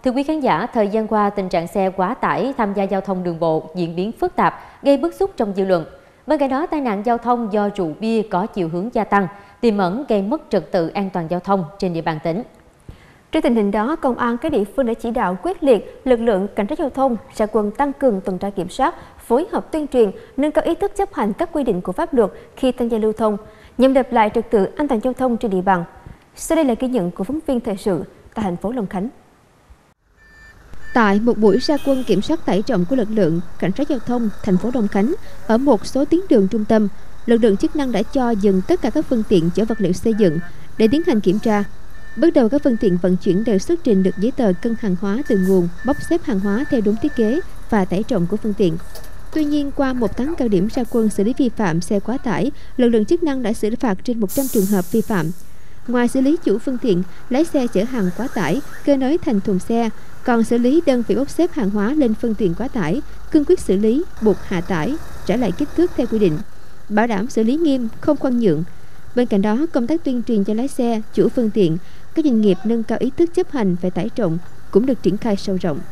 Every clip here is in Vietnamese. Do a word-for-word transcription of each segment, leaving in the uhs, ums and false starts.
Thưa quý khán giả, thời gian qua tình trạng xe quá tải tham gia giao thông đường bộ diễn biến phức tạp, gây bức xúc trong dư luận. Bên cạnh đó, tai nạn giao thông do rượu bia có chiều hướng gia tăng, tiềm ẩn gây mất trật tự an toàn giao thông trên địa bàn tỉnh. Trước tình hình đó, công an các địa phương đã chỉ đạo quyết liệt lực lượng cảnh sát giao thông ra quân tăng cường tuần tra kiểm soát, phối hợp tuyên truyền, nâng cao ý thức chấp hành các quy định của pháp luật khi tham gia lưu thông, nhằm đập lại trật tự an toàn giao thông trên địa bàn. Sau đây là ghi nhận của phóng viên thời sự tại thành phố Long Khánh. Tại một buổi ra quân kiểm soát tải trọng của lực lượng cảnh sát giao thông thành phố Long Khánh ở một số tuyến đường trung tâm, lực lượng chức năng đã cho dừng tất cả các phương tiện chở vật liệu xây dựng để tiến hành kiểm tra. Bước đầu, các phương tiện vận chuyển đều xuất trình được giấy tờ cân hàng hóa từ nguồn, bốc xếp hàng hóa theo đúng thiết kế và tải trọng của phương tiện. Tuy nhiên, qua một tháng cao điểm ra quân xử lý vi phạm xe quá tải, lực lượng chức năng đã xử phạt trên một trăm trường hợp vi phạm. Ngoài xử lý chủ phương tiện lái xe chở hàng quá tải, cơi nới thành thùng xe, còn xử lý đơn vị bốc xếp hàng hóa lên phương tiện quá tải, cương quyết xử lý, buộc hạ tải, trả lại kích thước theo quy định, bảo đảm xử lý nghiêm, không khoan nhượng. Bên cạnh đó, công tác tuyên truyền cho lái xe, chủ phương tiện, các doanh nghiệp nâng cao ý thức chấp hành về tải trọng cũng được triển khai sâu rộng.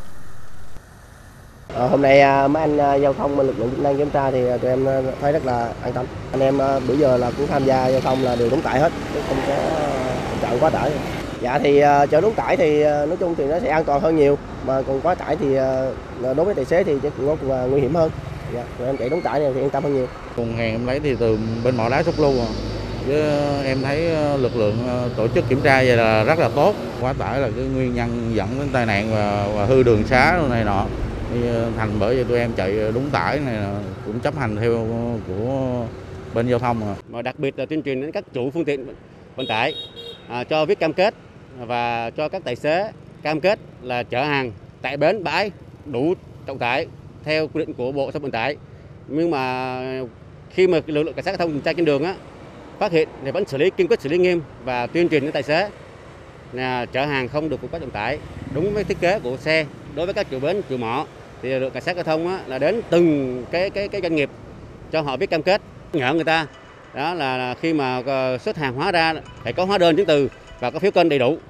À, hôm nay mấy anh giao thông lực lượng chức năng kiểm tra thì tụi em thấy rất là an tâm. Anh em bữa giờ là cũng tham gia giao thông là đều đúng tải hết, chứ không có tình trạng quá tải. Dạ thì chở đúng tải thì nói chung thì nó sẽ an toàn hơn nhiều, mà còn quá tải thì đối với tài xế thì nó cũng nguy hiểm hơn. Dạ, tụi em chạy đúng tải này thì yên tâm hơn nhiều. Cùng hàng em lấy thì từ bên Mỏ Đá Xúc Lưu, chứ em thấy lực lượng tổ chức kiểm tra vậy là rất là tốt. Quá tải là cái nguyên nhân dẫn đến tai nạn và, và hư đường xá này nọ. Thành bởi vì tụi em chạy đúng tải này cũng chấp hành theo của bên giao thông. Mà đặc biệt là tuyên truyền đến các chủ phương tiện vận tải à, cho viết cam kết và cho các tài xế cam kết là chở hàng tại bến bãi đủ trọng tải theo quy định của Bộ Giao thông Vận tải. Nhưng mà khi mà lực lượng cảnh sát giao thông tuần tra trên đường á, phát hiện thì vẫn xử lý, kiên quyết xử lý nghiêm và tuyên truyền đến tài xế là chở hàng không được vượt quá trọng tải đúng với thiết kế của xe. Đối với các chủ bến, chủ mỏ thì lực lượng cảnh sát giao thông á, là đến từng cái cái cái doanh nghiệp cho họ viết cam kết, nhờ người ta đó là khi mà xuất hàng hóa ra phải có hóa đơn chứng từ và có phiếu cân đầy đủ.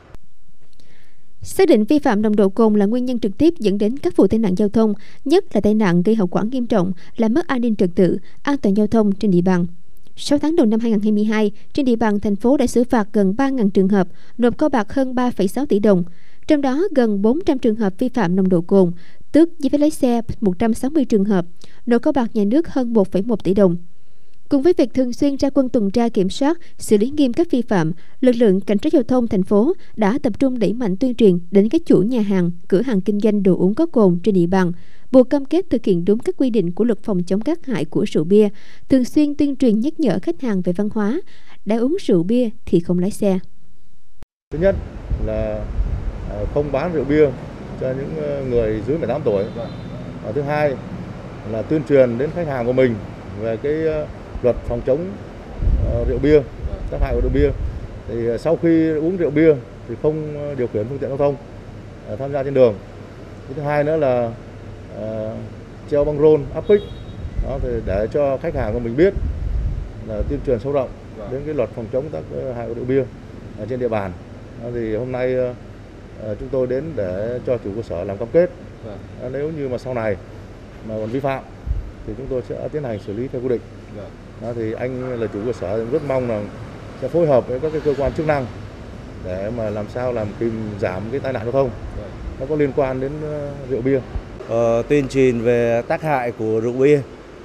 Xác định vi phạm nồng độ cồn là nguyên nhân trực tiếp dẫn đến các vụ tai nạn giao thông, nhất là tai nạn gây hậu quả nghiêm trọng, làm mất an ninh trật tự, an toàn giao thông trên địa bàn. sáu tháng đầu năm hai nghìn không trăm hai mươi hai, trên địa bàn thành phố đã xử phạt gần ba nghìn trường hợp, nộp kho bạc hơn ba phẩy sáu tỷ đồng. Trong đó, gần bốn trăm trường hợp vi phạm nồng độ cồn, tước giấy phép lái xe một trăm sáu mươi trường hợp, nộp kho bạc nhà nước hơn một phẩy một tỷ đồng. Cùng với việc thường xuyên ra quân tuần tra kiểm soát, xử lý nghiêm các vi phạm, lực lượng cảnh sát giao thông thành phố đã tập trung đẩy mạnh tuyên truyền đến các chủ nhà hàng, cửa hàng kinh doanh đồ uống có cồn trên địa bàn, buộc cam kết thực hiện đúng các quy định của luật phòng chống tác hại của rượu bia, thường xuyên tuyên truyền nhắc nhở khách hàng về văn hóa, đã uống rượu bia thì không lái xe. Thứ nhất là không bán rượu bia cho những người dưới mười tám tuổi. Và thứ hai là tuyên truyền đến khách hàng của mình về cái luật phòng chống uh, rượu bia, tác hại của rượu bia. Thì uh, sau khi uống rượu bia thì không điều khiển phương tiện giao thông uh, tham gia trên đường. Cái thứ hai nữa là uh, treo băng rôn áp phích đó, thì để cho khách hàng của mình biết là tuyên truyền sâu rộng đến cái luật phòng chống tác hại của rượu bia ở trên địa bàn. Đó, thì hôm nay uh, chúng tôi đến để cho chủ cơ sở làm cam kết. Uh, nếu như mà sau này mà còn vi phạm thì chúng tôi sẽ tiến hành xử lý theo quy định. Đó, thì anh là chủ cơ sở rất mong là sẽ phối hợp với các cái cơ quan chức năng để mà làm sao làm kìm giảm cái tai nạn giao thông nó có liên quan đến uh, rượu bia. Ờ, tuyên truyền về tác hại của rượu bia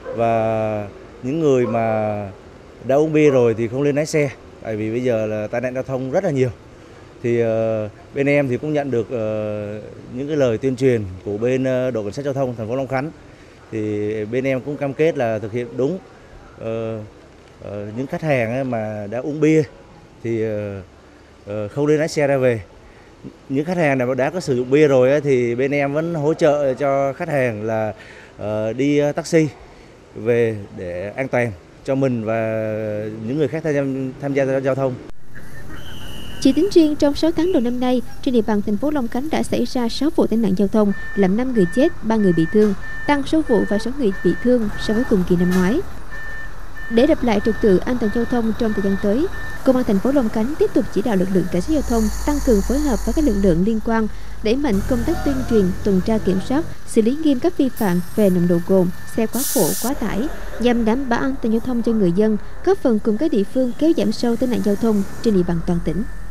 và những người mà đã uống bia rồi thì không nên lái xe, tại vì bây giờ là tai nạn giao thông rất là nhiều. Thì uh, bên em thì cũng nhận được uh, những cái lời tuyên truyền của bên uh, đội cảnh sát giao thông thành phố Long Khánh. Thì bên em cũng cam kết là thực hiện đúng. Uh, uh, những khách hàng mà đã uống bia thì uh, uh, không nên lái xe ra về. Những khách hàng nào đã có sử dụng bia rồi thì bên em vẫn hỗ trợ cho khách hàng là uh, đi taxi về để an toàn cho mình và những người khác tham gia, tham gia giao thông. Chỉ tính riêng trong sáu tháng đầu năm nay, trên địa bàn thành phố Long Khánh đã xảy ra sáu vụ tai nạn giao thông, làm năm người chết, ba người bị thương, tăng số vụ và số người bị thương so với cùng kỳ năm ngoái. Để đập lại trật tự an toàn giao thông trong thời gian tới, Công an thành phố Long Khánh tiếp tục chỉ đạo lực lượng cảnh sát giao thông tăng cường phối hợp với các lực lượng liên quan, đẩy mạnh công tác tuyên truyền, tuần tra kiểm soát, xử lý nghiêm các vi phạm về nồng độ cồn, xe quá khổ, quá tải, nhằm đảm bảo an toàn giao thông cho người dân, góp phần cùng các địa phương kéo giảm sâu tai nạn giao thông trên địa bàn toàn tỉnh.